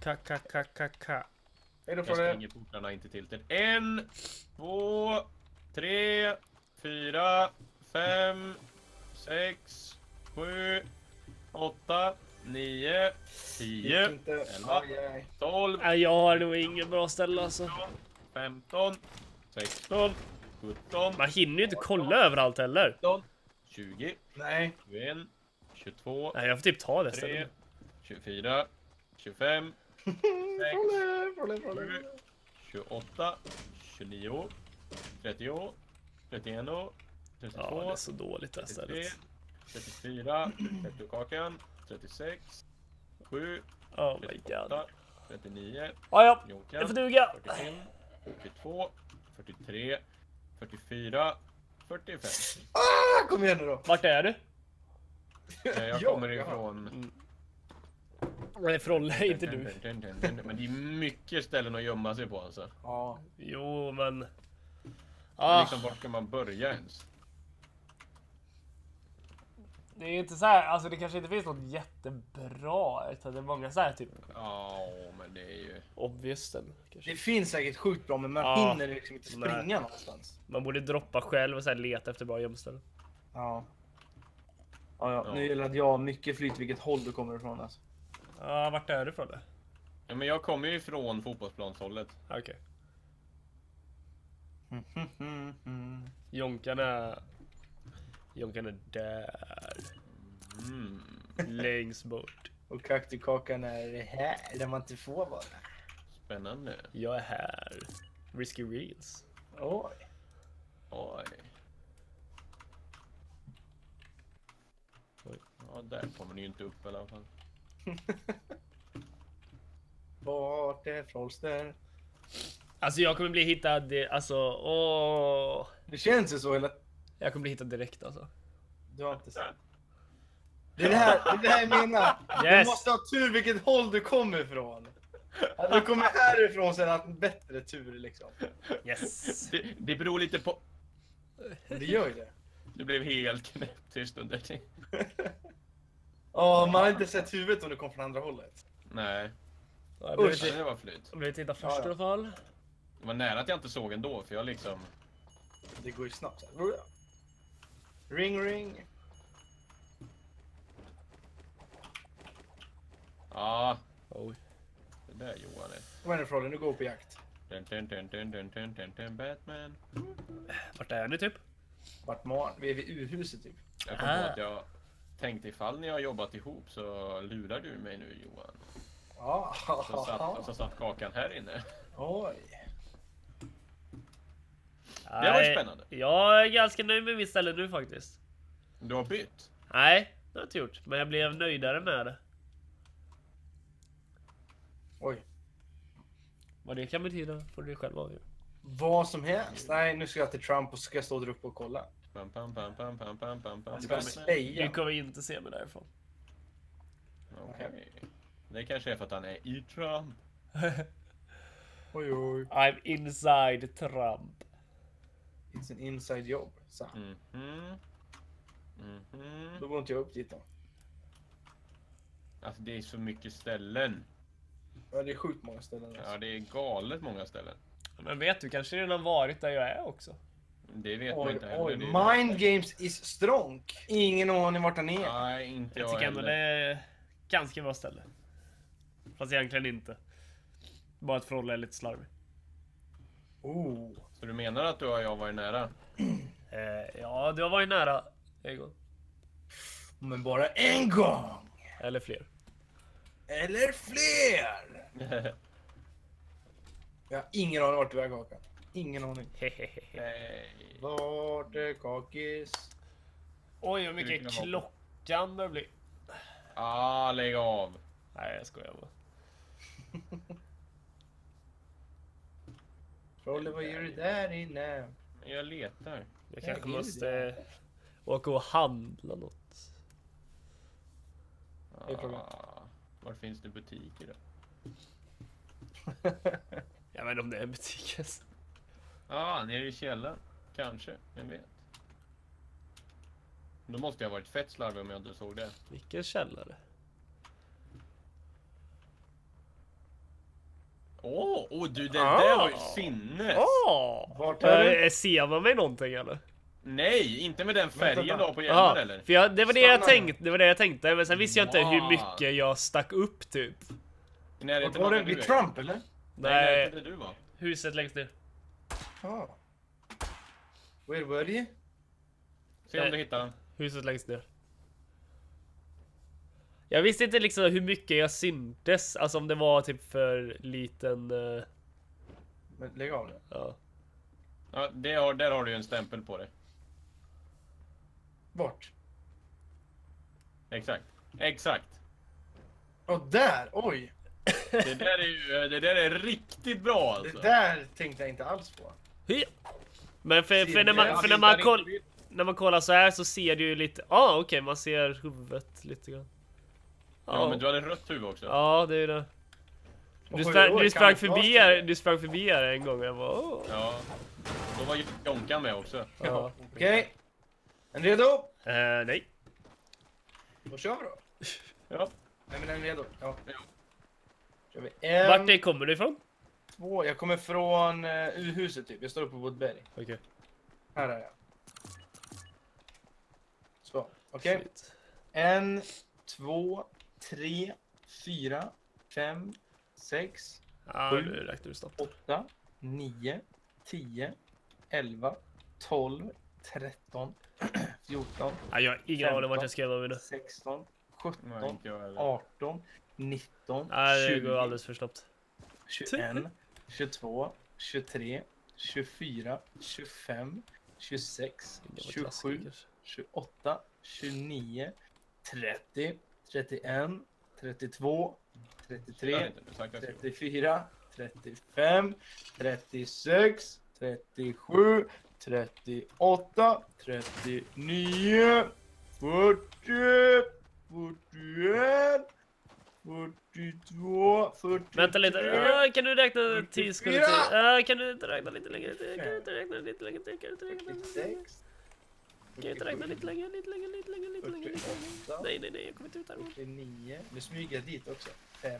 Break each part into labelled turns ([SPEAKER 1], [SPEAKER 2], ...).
[SPEAKER 1] Ka.
[SPEAKER 2] Är det
[SPEAKER 3] Jag
[SPEAKER 2] för det?
[SPEAKER 3] stänger portarna inte till det. 1, 2, 3, 4, 5, 6, 7, 8, 9, 10,
[SPEAKER 2] Inte.
[SPEAKER 3] 11,
[SPEAKER 2] Aj, aj.
[SPEAKER 3] 12,
[SPEAKER 1] Nej, jag har nog ingen bra ställe alltså.
[SPEAKER 3] 15, 16, 17,
[SPEAKER 1] Man hinner ju inte kolla överallt heller.
[SPEAKER 3] 19, 20,
[SPEAKER 2] Nej.
[SPEAKER 3] 21, 22,
[SPEAKER 1] Nej, jag får typ ta det
[SPEAKER 3] 3,
[SPEAKER 1] stället.
[SPEAKER 3] 24, 25,
[SPEAKER 2] Frolle.
[SPEAKER 3] 27, 28, 29, 30, 31,
[SPEAKER 1] Ja,
[SPEAKER 3] 32,
[SPEAKER 1] det är så dåligt det här
[SPEAKER 3] 33,
[SPEAKER 1] stället.
[SPEAKER 3] 34, 30 kakan, 36, 7,
[SPEAKER 1] Oh my god.
[SPEAKER 3] 38, 39,
[SPEAKER 1] Ja, det
[SPEAKER 3] Jonkan,
[SPEAKER 1] får duga.
[SPEAKER 3] 41, 42, 43, 44, 45.
[SPEAKER 2] Kom igen nu då.
[SPEAKER 1] Vart är du?
[SPEAKER 3] Jag
[SPEAKER 2] Ja,
[SPEAKER 3] kommer
[SPEAKER 2] ja.
[SPEAKER 3] ifrån...
[SPEAKER 1] Nej, Frolle, inte du.
[SPEAKER 3] Men det är mycket ställen att gömma sig på alltså.
[SPEAKER 2] Ja.
[SPEAKER 1] Jo, men...
[SPEAKER 3] Liksom, vart ska man börja ens?
[SPEAKER 1] Det är inte så här, alltså det kanske inte finns något jättebra, utan det är många så här typ
[SPEAKER 3] Ja, men det är ju...
[SPEAKER 1] obvious ställen, kanske.
[SPEAKER 2] Det finns säkert sjukt bra, men man
[SPEAKER 1] Ja.
[SPEAKER 2] hinner liksom inte springa
[SPEAKER 1] Nej.
[SPEAKER 2] någonstans.
[SPEAKER 1] Man borde droppa själv och så här leta efter bra gömställen.
[SPEAKER 2] Ja. Ja. Nu gäller att jag har mycket flyt vilket håll du kommer ifrån alltså.
[SPEAKER 1] Ja, vart är du från det?
[SPEAKER 3] Ja, men jag kommer ju ifrån fotbollsplanshållet.
[SPEAKER 1] Okej. Jonkan är där. Längst bort.
[SPEAKER 2] Och kaktikakan är här där man inte får vara.
[SPEAKER 3] Spännande.
[SPEAKER 1] Jag är här. Risky Reels.
[SPEAKER 2] Oj.
[SPEAKER 3] Oj. Ja, där kommer ni ju inte upp i alla fall.
[SPEAKER 2] Vart är Frolster?
[SPEAKER 1] Alltså jag kommer bli hittad, åh.
[SPEAKER 2] Det känns ju så hela...
[SPEAKER 1] Jag kommer bli hittad direkt alltså.
[SPEAKER 2] Du har inte sett. Det är det här jag menar. Du
[SPEAKER 1] Yes.
[SPEAKER 2] måste ha tur vilket håll du kommer ifrån. Att du kommer härifrån så är det en bättre tur liksom.
[SPEAKER 1] Yes.
[SPEAKER 3] Det beror lite på...
[SPEAKER 2] Det gör ju det.
[SPEAKER 3] Det blev helt knäpptyst under det.
[SPEAKER 2] Ja, man har inte sett huvudet om du kom från andra hållet.
[SPEAKER 3] Nej,
[SPEAKER 1] Jag blev
[SPEAKER 2] Usch.
[SPEAKER 1] inte,
[SPEAKER 3] det var flyt.
[SPEAKER 1] jag blev inte hittad först
[SPEAKER 2] Ja, ja.
[SPEAKER 1] i alla fall.
[SPEAKER 3] Det var nära att jag inte såg ändå, för jag liksom...
[SPEAKER 2] Det går ju snabbt så här. Ring ring.
[SPEAKER 3] Ja,
[SPEAKER 1] Oj.
[SPEAKER 3] det där Johan är.
[SPEAKER 2] Vad är det Frollen? Nu går på jakt.
[SPEAKER 3] Batman.
[SPEAKER 1] Vart är ni typ?
[SPEAKER 2] Vart man? Vi är vid urhuset typ.
[SPEAKER 3] Jag kom på att jag tänkte ifall ni har jobbat ihop så lurar du mig nu Johan.
[SPEAKER 2] Ja.
[SPEAKER 3] Så satt kakan här inne.
[SPEAKER 2] Oj.
[SPEAKER 3] Det var ju spännande.
[SPEAKER 1] Jag är ganska nöjd med mitt ställe nu faktiskt.
[SPEAKER 3] Du har bytt.
[SPEAKER 1] Nej, det har jag inte gjort. Men jag blev nöjdare med det.
[SPEAKER 2] Oj.
[SPEAKER 1] Vad det kan betyda får du själv avgöra.
[SPEAKER 2] Vad som helst. Nej, nu ska jag till Trump och så ska jag stå där uppe och kolla.
[SPEAKER 3] Pam, pam, pam, pam, pam, pam, pam, pam.
[SPEAKER 2] Jag ska
[SPEAKER 1] Du
[SPEAKER 2] speja.
[SPEAKER 1] kommer inte se mig därifrån.
[SPEAKER 3] Okej. Det kanske är för att han är i Trump.
[SPEAKER 2] Oj oj.
[SPEAKER 1] I'm inside Trump.
[SPEAKER 2] It's an inside job. Så. Då går inte jag upp dit då.
[SPEAKER 3] Alltså det är så mycket ställen.
[SPEAKER 2] Ja, det är sjukt många ställen. Alltså.
[SPEAKER 3] Ja, det är galet många ställen.
[SPEAKER 1] Men vet du, kanske redan varit där jag är också.
[SPEAKER 3] Det vet man
[SPEAKER 2] Oj,
[SPEAKER 3] inte heller.
[SPEAKER 2] oj.
[SPEAKER 3] Det är-
[SPEAKER 2] Mind games is strong. Ingen aning vart han är.
[SPEAKER 3] Nej, inte
[SPEAKER 1] Jag
[SPEAKER 3] jag
[SPEAKER 1] tycker ändå det
[SPEAKER 3] heller.
[SPEAKER 1] är ganska bra ställe. Fast egentligen inte. Bara att Frolle är lite slarvig.
[SPEAKER 2] Oh.
[SPEAKER 3] Så du menar att du och jag varit nära?
[SPEAKER 1] Ja, du har varit nära en gång.
[SPEAKER 2] Men bara en gång.
[SPEAKER 1] Eller fler.
[SPEAKER 2] Eller fler. Jag har ingen aning vart du är Kakan. Ingen aning.
[SPEAKER 3] Nej.
[SPEAKER 2] Vart är Kakis?
[SPEAKER 1] Oj, vad mycket
[SPEAKER 3] Skulle kunna vara
[SPEAKER 1] klockan börjar bli.
[SPEAKER 3] Lägg av.
[SPEAKER 1] Nej, jag skojar bara.
[SPEAKER 2] Frolle, vad gör du där inne?
[SPEAKER 3] Jag letar.
[SPEAKER 1] Jag kanske
[SPEAKER 2] är
[SPEAKER 1] måste åka och handla något.
[SPEAKER 2] Det är problem.
[SPEAKER 3] Var finns det butiker då?
[SPEAKER 1] Jag vet inte om det är en butik ens.
[SPEAKER 3] Nere i källaren. Kanske, vem vet. Då måste jag ha varit fett slarvig om jag inte såg det.
[SPEAKER 1] Vilken källare?
[SPEAKER 3] Du, det där var ju sinnes.
[SPEAKER 2] Vart är du?
[SPEAKER 1] Ser man mig någonting eller?
[SPEAKER 3] Nej, inte med den färgen
[SPEAKER 2] Vänta.
[SPEAKER 3] då på hjälmen
[SPEAKER 1] Ja,
[SPEAKER 3] eller?
[SPEAKER 1] för det var det jag
[SPEAKER 2] Stanna.
[SPEAKER 1] tänkte, det var det jag tänkte, men sen visste jag inte hur
[SPEAKER 3] Wow.
[SPEAKER 1] mycket jag stack upp typ.
[SPEAKER 3] I närheten
[SPEAKER 2] Var
[SPEAKER 3] av
[SPEAKER 2] det
[SPEAKER 3] där du
[SPEAKER 2] vid
[SPEAKER 3] är.
[SPEAKER 2] Trump eller?
[SPEAKER 3] Nej,
[SPEAKER 1] Nej,
[SPEAKER 3] det du var.
[SPEAKER 1] huset längst ner.
[SPEAKER 2] Ah. Where were you?
[SPEAKER 3] Se om du hittar den.
[SPEAKER 1] Huset längst ner. Jag visste inte liksom hur mycket jag syntes, alltså om det var typ för liten...
[SPEAKER 2] Men lägg av nu.
[SPEAKER 1] ja.
[SPEAKER 3] Ja, där har du ju en stämpel på det.
[SPEAKER 2] Bort.
[SPEAKER 3] Exakt.
[SPEAKER 2] Och där! Oj!
[SPEAKER 3] Det där är riktigt bra alltså.
[SPEAKER 2] Det där tänkte jag inte alls på.
[SPEAKER 1] Hy! Men för
[SPEAKER 2] Ser
[SPEAKER 1] när
[SPEAKER 2] du?
[SPEAKER 1] man, för när man kollar så här så ser du ju lite... okej, man ser huvudet lite grann.
[SPEAKER 3] Ja, men du hade rött huvud också.
[SPEAKER 1] Ja, det är det.
[SPEAKER 2] Oj,
[SPEAKER 1] Du sprang
[SPEAKER 2] kan
[SPEAKER 1] förbi
[SPEAKER 2] jag
[SPEAKER 1] här, du sprang förbi här en gång och jag bara
[SPEAKER 3] Ja. Då var Jonkan med också.
[SPEAKER 1] Ja.
[SPEAKER 2] Okej. Är ni redo?
[SPEAKER 1] Nej.
[SPEAKER 2] Då kör vi då.
[SPEAKER 3] Ja.
[SPEAKER 2] Nej men är ni redo? Ja.
[SPEAKER 3] Ja.
[SPEAKER 2] Kör vi.
[SPEAKER 1] Vart det kommer du ifrån?
[SPEAKER 2] 2. Jag kommer från U-huset typ. Jag står uppe på Woodberg.
[SPEAKER 1] Okej.
[SPEAKER 2] Här är jag. Så. Okej.
[SPEAKER 1] Shit.
[SPEAKER 2] 1, 2, 3, 4, 5, 6,
[SPEAKER 1] Ja,
[SPEAKER 2] Sju.
[SPEAKER 1] nu räknar du snabbt.
[SPEAKER 2] 8, 9, 10, 11, 12, 13, 14,
[SPEAKER 1] Ja, jag har ingen aning om vart jag skrev dem nu.
[SPEAKER 2] 16,
[SPEAKER 3] Nej,
[SPEAKER 2] 17,
[SPEAKER 3] inte jag heller.
[SPEAKER 2] 18, 19,
[SPEAKER 1] Nej, det
[SPEAKER 2] 20,
[SPEAKER 1] går alldeles för snabbt.
[SPEAKER 2] 21, 22, 23, 24, 25, 26,
[SPEAKER 1] Det var
[SPEAKER 2] 27,
[SPEAKER 1] klassiker.
[SPEAKER 2] 28, 29, 30, 31, 32, 33, 34, 35, 36, 37, 38, 39, 40, 41, 42, 43.
[SPEAKER 1] Vänta lite. Kan du räkna 10 sekunder till? Kan du inte räkna lite längre till? Kan du inte räkna lite längre till? Kan du inte räkna lite längre till?
[SPEAKER 2] 46,
[SPEAKER 1] Kan du inte räkna lite längre? Lite längre, lite längre, lite längre, lite längre.
[SPEAKER 2] 48,
[SPEAKER 1] Nej, jag kommer inte ut här.
[SPEAKER 2] 49. Nu smyger jag dit också. 50,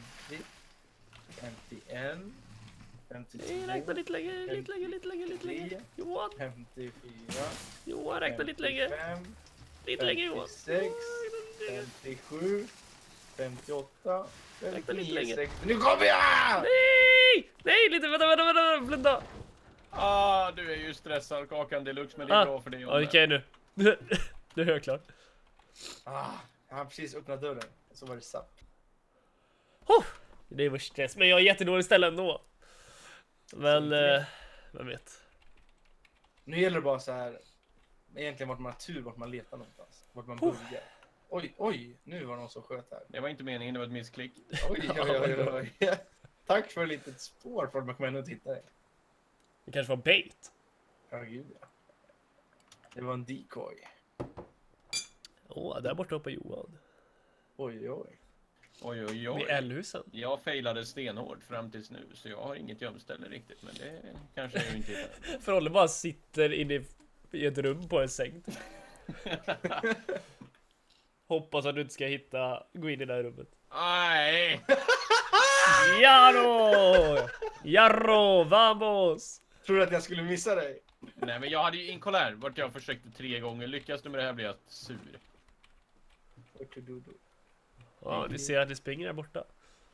[SPEAKER 2] 51, 52,
[SPEAKER 1] Nej, räkna lite längre, lite längre, lite längre, lite längre. Johan,
[SPEAKER 2] 54,
[SPEAKER 1] Johan, räkna lite längre.
[SPEAKER 2] 55,
[SPEAKER 1] Lite längre, Johan.
[SPEAKER 2] 56, 57, 58,
[SPEAKER 1] Räkna lite
[SPEAKER 2] 59,
[SPEAKER 1] längre.
[SPEAKER 2] 60. Nu kommer jag!
[SPEAKER 1] Nej! Nej, lite, vänta, blunda.
[SPEAKER 3] Du är ju stressad Kakan deluxe, men det är bra för dig.
[SPEAKER 1] Okej nu. Nu är jag klar.
[SPEAKER 2] Jag har precis öppnat dörren. Så var det sapp.
[SPEAKER 1] Det var stress, men jag har jättedålig ställe ändå. Men, vem vet.
[SPEAKER 2] Nu gäller det bara så här. Egentligen vart man har tur, vart man letar någonstans. Vart man börjar. Oj, nu var någon som sköt här.
[SPEAKER 3] Det var inte meningen, det var ett missklick.
[SPEAKER 2] Oj. Tack för ett litet spår för att man kommer ändå titta.
[SPEAKER 1] Det kanske var bait.
[SPEAKER 2] Ja, gud ja. Det var en decoy.
[SPEAKER 1] Där borta uppe Johan.
[SPEAKER 2] Oj.
[SPEAKER 3] Oj.
[SPEAKER 1] Vid L-husen.
[SPEAKER 3] Jag failade stenhårt fram tills nu, så jag har inget gömställe riktigt, men det kanske jag inte hittar.
[SPEAKER 1] Frolle bara sitter inne i ett rum på en säng. Hoppas att du inte ska gå in i det här rummet.
[SPEAKER 3] Nej!
[SPEAKER 1] Jarro, vamos!
[SPEAKER 2] Tror du att jag skulle missa dig?
[SPEAKER 3] Nej, men jag hade ju kolla här, vart jag försökte 3 gånger. Lyckas du med det här blir jag sur.
[SPEAKER 1] Ja, du ser att det springer där borta.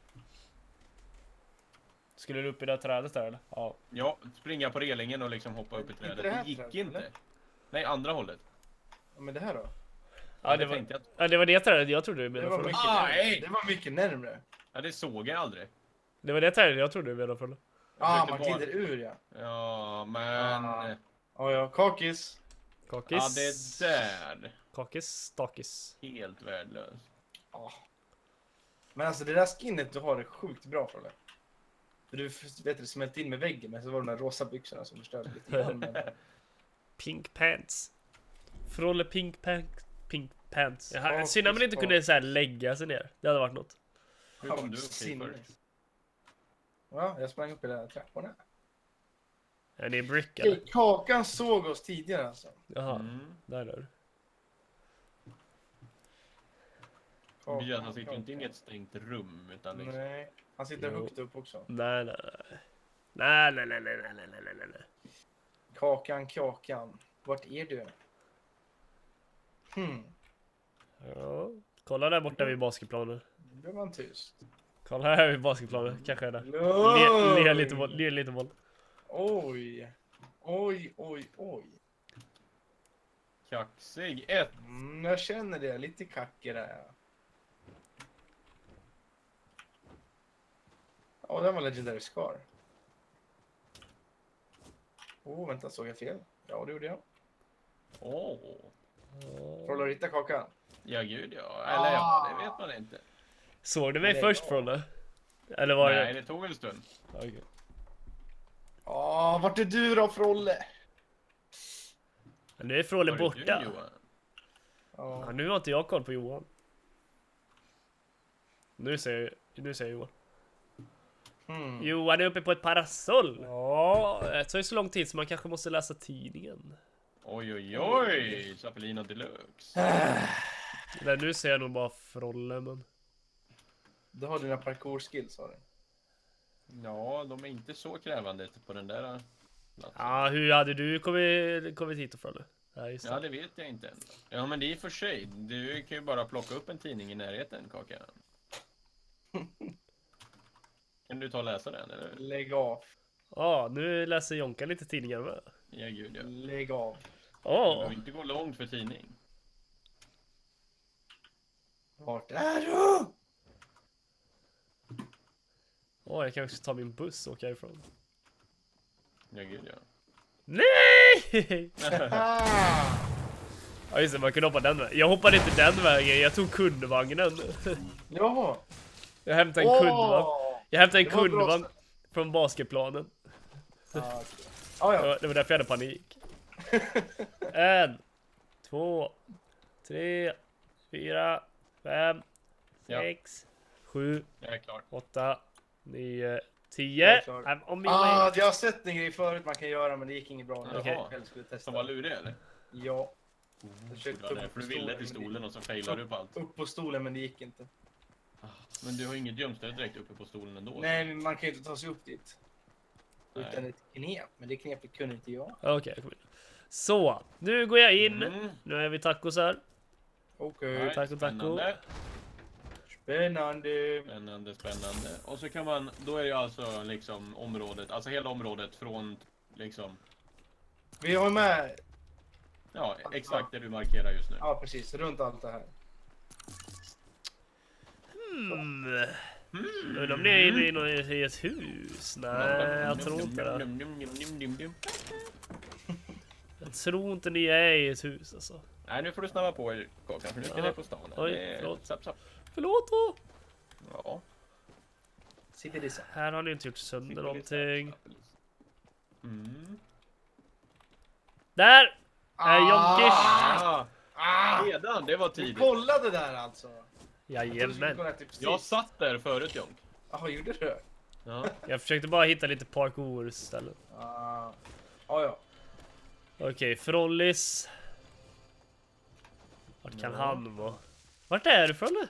[SPEAKER 1] Skulle du upp i det här trädet där eller? Ja.
[SPEAKER 3] Ja, springa på relingen och liksom hoppa upp i trädet.
[SPEAKER 2] Inte det här
[SPEAKER 3] Det gick
[SPEAKER 2] trädet,
[SPEAKER 3] inte.
[SPEAKER 2] eller?
[SPEAKER 3] Nej, andra hållet.
[SPEAKER 2] Ja, men det här då?
[SPEAKER 1] Ja, det
[SPEAKER 3] tänkte jag.
[SPEAKER 1] ja, det var det trädet jag trodde du
[SPEAKER 2] Det
[SPEAKER 1] menade
[SPEAKER 2] var
[SPEAKER 1] Frolle.
[SPEAKER 2] mycket närmre. Det var mycket närmre.
[SPEAKER 3] Ja, det såg jag aldrig.
[SPEAKER 1] Det var det trädet jag trodde du menade Frolle.
[SPEAKER 2] Man
[SPEAKER 3] försökte
[SPEAKER 2] glider ur ja.
[SPEAKER 3] Ja, men...
[SPEAKER 2] Ja, kakis.
[SPEAKER 1] Kakis.
[SPEAKER 3] Ja, det där.
[SPEAKER 1] Kakis, stakis.
[SPEAKER 3] Helt värdelöst.
[SPEAKER 2] Ja. Men alltså det där skinnet du har är sjukt bra för det. För du vet det smält in med väggen, men så var de där rosa byxorna som förstörde lite grann. Men...
[SPEAKER 1] Pink pants. Frolle pink pants.
[SPEAKER 2] Ja,
[SPEAKER 1] Synd att man inte kunde så här lägga sig ner. Det hade varit något.
[SPEAKER 3] Hur kom du upp hit först?
[SPEAKER 2] Ja, jag sprang upp i den här trapporna.
[SPEAKER 1] Är det brick eller?
[SPEAKER 2] Kakan såg oss tidigare alltså.
[SPEAKER 1] Jaha,
[SPEAKER 3] Mm.
[SPEAKER 1] där.
[SPEAKER 3] Han sitter inte in i ett stängt rum utan liksom.
[SPEAKER 2] Nej, han sitter högt upp också.
[SPEAKER 1] Nej, nej, nej. Nej, nej, nej, nej, nej, nej, nej, nej, nej.
[SPEAKER 2] Kakan. Vart är du?
[SPEAKER 1] Ja. Kolla där borta vid basketplanen.
[SPEAKER 2] Nu blev man tyst.
[SPEAKER 1] Kolla här vid basketplanen. Kanske är det. Le lite boll. Le lite boll.
[SPEAKER 2] Oj.
[SPEAKER 3] Kaxig 1.
[SPEAKER 2] Jag känner det. Lite kackig där. Ja, den var Legendary Scar. Vänta, såg jag fel? Ja, det gjorde jag. Frolle, hitta kakan.
[SPEAKER 3] Ja, gud ja. Eller ja, det vet man inte.
[SPEAKER 1] Såg du mig först, Frolle? Eller var
[SPEAKER 3] Nej, det tog en stund.
[SPEAKER 1] Okay.
[SPEAKER 2] Vart är du då, Frolle?
[SPEAKER 1] Nu är Frolle
[SPEAKER 3] Var det
[SPEAKER 1] borta.
[SPEAKER 3] du, Johan?
[SPEAKER 1] Ja, nu har inte jag koll på Johan. Nu ser jag Johan. Johan är uppe på ett parasoll. Ja, det tar ju så lång tid så man kanske måste läsa tidningen.
[SPEAKER 3] Oj. Zappelino Deluxe.
[SPEAKER 1] Men nu ser jag nog bara Frolle, men...
[SPEAKER 2] Du har dina parkour-skills, har du?
[SPEAKER 3] Ja, de är inte så krävande på den där platsen.
[SPEAKER 1] Ja, hur hade du kommit hit och Frolle?
[SPEAKER 3] Ja, det vet jag inte än. Ja, men det är för sig. Du kan ju bara plocka upp en tidning i närheten, Kakan. Kan du ta och läsa den, eller?
[SPEAKER 2] Lägg av.
[SPEAKER 1] Ja, nu läser Jonka lite tidningar med.
[SPEAKER 3] Ja, gud ja.
[SPEAKER 2] Lägg av.
[SPEAKER 3] Du behöver inte gå långt för tidning.
[SPEAKER 2] Vart är du?
[SPEAKER 1] Jag kan också ta min buss och åka härifrån.
[SPEAKER 3] Ja, gud ja.
[SPEAKER 1] Nej! Ja, just det, man kunde hoppa den vägen. Jag hoppade inte den vägen, jag tog kundvagnen.
[SPEAKER 2] Jaha.
[SPEAKER 1] Jag hämtade en kundvagn. Jag hämtade en
[SPEAKER 2] Det var
[SPEAKER 1] kundvagn
[SPEAKER 2] bra.
[SPEAKER 1] från basketplanen.
[SPEAKER 2] Ja.
[SPEAKER 1] Det var därför jag hade panik. 1, 2, 3, 4, 5, 6, 7,
[SPEAKER 3] Jag är klar.
[SPEAKER 1] 8, 9,
[SPEAKER 2] Jag
[SPEAKER 1] 10.
[SPEAKER 2] är klar.
[SPEAKER 1] I'm on my way.
[SPEAKER 2] Jag har sett en grej förut man kan göra, men det gick inget bra.
[SPEAKER 1] Okej.
[SPEAKER 2] Jag själv skulle testa.
[SPEAKER 3] Som var lurig, eller?
[SPEAKER 2] Ja. Jag
[SPEAKER 3] Det
[SPEAKER 2] försökte
[SPEAKER 3] var därför du ville till stolen och så failar du på allt.
[SPEAKER 2] upp på stolen, men det gick inte.
[SPEAKER 3] Men du har inget gömställe direkt uppe på stolen ändå.
[SPEAKER 2] Nej, men man kan ju inte ta sig upp dit. Utan ett knep. Men det knepet kunde inte jag.
[SPEAKER 1] Okej, kom in. Så, nu går jag in.
[SPEAKER 3] Mm.
[SPEAKER 1] Nu är vi tacos här.
[SPEAKER 2] Okej.
[SPEAKER 3] Nej,
[SPEAKER 1] Taco, taco.
[SPEAKER 3] spännande. Spännande. Och så kan man, då är det alltså liksom området, alltså hela området från liksom,
[SPEAKER 2] Vi har med...
[SPEAKER 3] ja exakt det du markerar just nu.
[SPEAKER 2] Ja, precis. Runt allt det här.
[SPEAKER 1] Undrar om ni är inne i ett hus? Nej, jag tror inte det. Jag tror inte ni är i ett hus alltså.
[SPEAKER 3] Nej, nu får du snabba på er, Kakan, för nu ska det på stan.
[SPEAKER 1] Oj, förlåt.
[SPEAKER 3] Sapp.
[SPEAKER 1] Förlåt då.
[SPEAKER 3] Ja.
[SPEAKER 2] Sitter det så.
[SPEAKER 1] Här har ni inte gjort sönder någonting. Där! Är Jonkish.
[SPEAKER 3] Redan, det var
[SPEAKER 2] Du
[SPEAKER 3] tidigt.
[SPEAKER 2] kollade där alltså?
[SPEAKER 1] Jajamän.
[SPEAKER 3] Jag satt där förut, Jonk.
[SPEAKER 2] Jaha, gjorde du?
[SPEAKER 3] Ja.
[SPEAKER 1] Jag försökte bara hitta lite parkour-ställen.
[SPEAKER 2] Ja.
[SPEAKER 1] Okej, Frollis. Vart kan han vara? Vart är du, Frolle?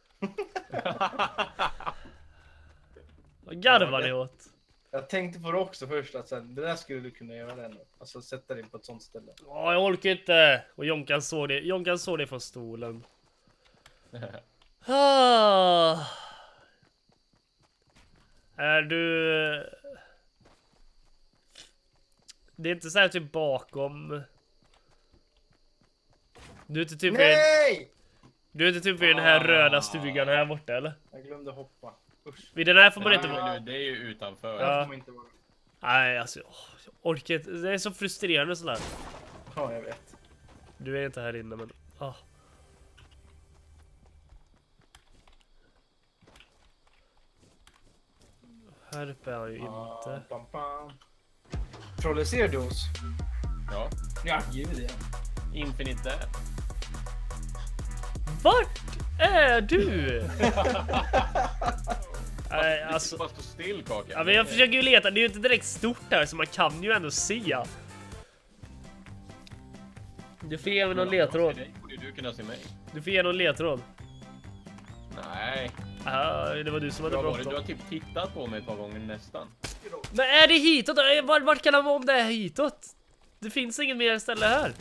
[SPEAKER 1] Vad garvar ni åt?
[SPEAKER 2] Jag tänkte på det också först, att sen, det där skulle du kunna göra ändå. Alltså sätta dig på ett sånt ställe.
[SPEAKER 1] Jag orkar inte. Och Jonkan såg det från stolen. Är du... Det är inte så här typ bakom... Du är inte typ
[SPEAKER 2] Nej!
[SPEAKER 1] Du är inte typ vid den här röda stugan här borta, eller?
[SPEAKER 2] Jag glömde hoppa. Usch.
[SPEAKER 1] Vid den här får man inte
[SPEAKER 3] Nej,
[SPEAKER 1] vara.
[SPEAKER 3] men det är ju utanför.
[SPEAKER 2] Där får man inte vara.
[SPEAKER 1] Nej, alltså jag orkar inte. Det är så frustrerande sådär.
[SPEAKER 2] Ja, jag vet.
[SPEAKER 1] Du är inte här inne, men... Här uppe är han ju inte.
[SPEAKER 2] Frolle, ser du oss?
[SPEAKER 3] Ja.
[SPEAKER 2] Ja, gud ja.
[SPEAKER 3] Infinite där.
[SPEAKER 1] Vart är du? Nej, alltså...
[SPEAKER 3] Bara stå still, Kakan.
[SPEAKER 1] Ja, men jag försöker ju leta. Det är ju inte direkt stort här, så man kan ju ändå se. Du får ge mig någon ledtråd.
[SPEAKER 3] Du kunna se mig.
[SPEAKER 1] Du får ge någon ledtråd.
[SPEAKER 3] Nej.
[SPEAKER 1] Ja, det var du som hade
[SPEAKER 3] Du
[SPEAKER 1] bråttom.
[SPEAKER 3] har typ tittat på mig ett par gånger nästan.
[SPEAKER 1] Men är det hitåt? Vart kan han vara om det är hitåt? Det finns ingen mer ställe här.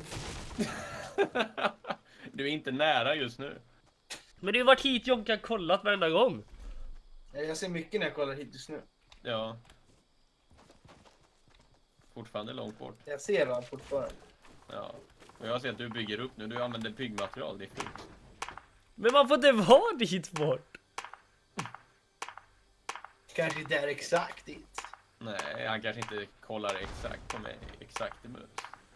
[SPEAKER 3] Du är inte nära just nu.
[SPEAKER 1] Men det har ju varit hit Jonka kollat varenda gång.
[SPEAKER 2] Jag ser mycket när jag kollar hit just nu.
[SPEAKER 3] Ja. Fortfarande långt bort.
[SPEAKER 2] Jag ser honom fortfarande.
[SPEAKER 3] Ja. Och jag ser att du bygger upp nu. Du använder byggmaterial. Det är fult.
[SPEAKER 1] Men man får inte vara dit bort.
[SPEAKER 2] Kanske inte är exakt dit.
[SPEAKER 3] Nej, han kanske inte kollar exakt på mig. Exakt i mus.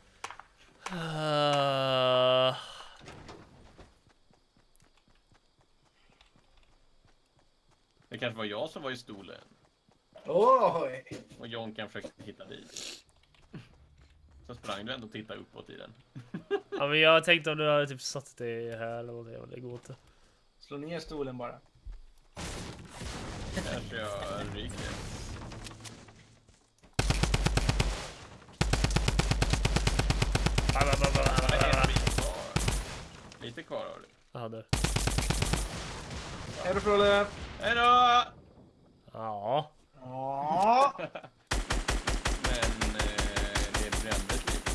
[SPEAKER 3] Det kanske var jag som var i stolen.
[SPEAKER 2] Oj!
[SPEAKER 3] Och Jonkan försökte hitta dit. Så sprang du ändå och tittade uppåt i den.
[SPEAKER 1] Ja, men jag tänkte om du hade typ satt det här eller någonting, men det går inte.
[SPEAKER 2] Slå ner stolen bara.
[SPEAKER 3] Kanske jag ryker. Lite kvar har du.
[SPEAKER 1] Ja, där.
[SPEAKER 2] Hej då Frolle!
[SPEAKER 3] Hej då!
[SPEAKER 1] Ja.
[SPEAKER 2] Ja.
[SPEAKER 3] Men det brändes lite.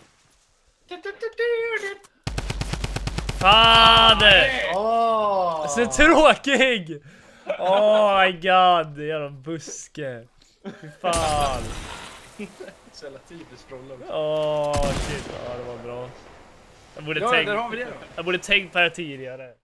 [SPEAKER 1] Fan!
[SPEAKER 2] Åh!
[SPEAKER 1] Så tråkig! Oh my god, jävla buske. Fy fan.
[SPEAKER 2] Så jävla typiskt Frolle också.
[SPEAKER 1] Åh shit, ja det var bra. Jag borde
[SPEAKER 2] Ja,
[SPEAKER 1] tänkt,
[SPEAKER 2] där har vi det då.
[SPEAKER 1] jag borde tänkt på det här tidigare.